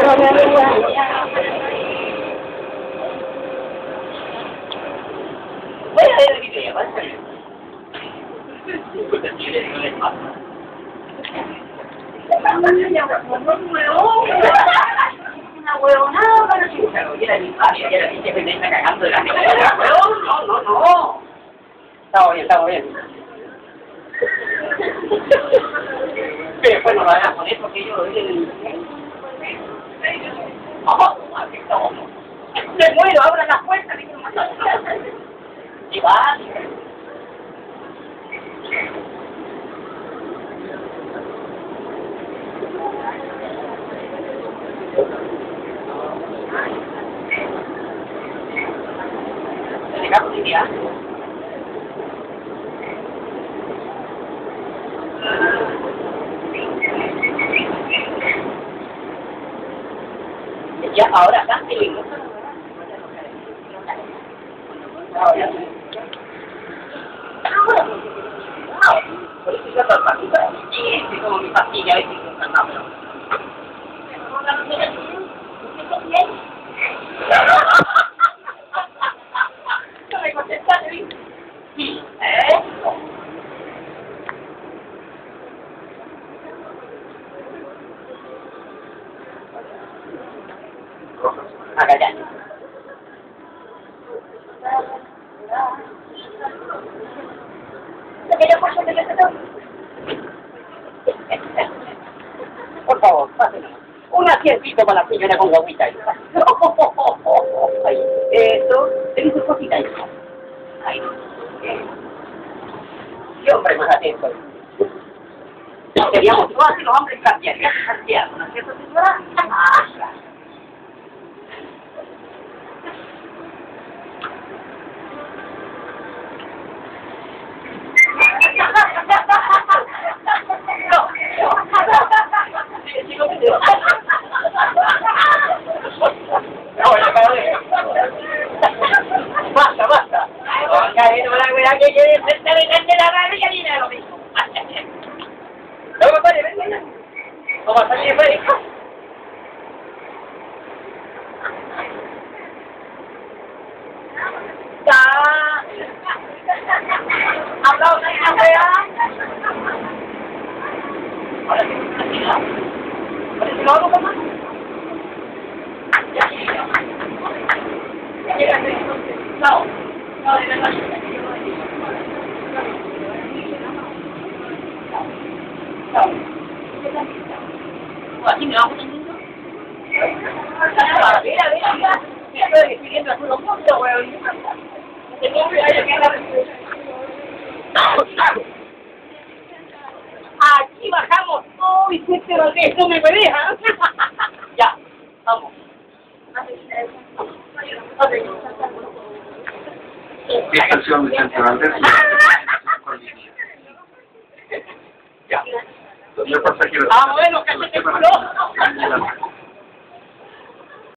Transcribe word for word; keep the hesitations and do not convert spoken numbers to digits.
Voy a ver el video, ¿vale? Una huevonada para si se lo diera mi padre, ya era que me está cagando de la cara. No, no, no. Estamos bien, estamos bien. Pero después no lo hagas con eso, que yo el... ¡Oh! ¡Me muero! ¡Abra la puerta! ¡Y va! ¿Se cago sin día? Ya, ahora acá, el ahora. Por eso yo todo pasito. Y como mi pastilla, a veces no está mal. No me contestaste, ¿viste? Sí. ¿Eh? Acá ya. Por favor, pásenlo. Un asientito para la señora con guaguita. Ahí. Eso. Tenés sus cositas. Ahí. ¿Qué hombre más atento? Queríamos todos los hombres cambiar. Ya se cambiaron, ¿no es cierto, señora? Ah, basta, basta. Ya, no la verdad que quiere sentar en la radio y gallina lo mismo. No me pare, ven, ven. ¿Cómo va a salir de esto? Ya. Aplausos y la fea. Ahora sí, así no. Ahora sí lo hago, mamá. Ya, ya. Ya llegaste. No, no, de verdad. No. Así me vamos. Mira, mira, mira. Mira, estoy pidiendo a unos puntos, weón. Aquí bajamos todo y se te lo que esto me deja. Ya, vamos. Estación de Centro Valdez. Ya. Los pasajeros. Ah, bueno, cállate el culo.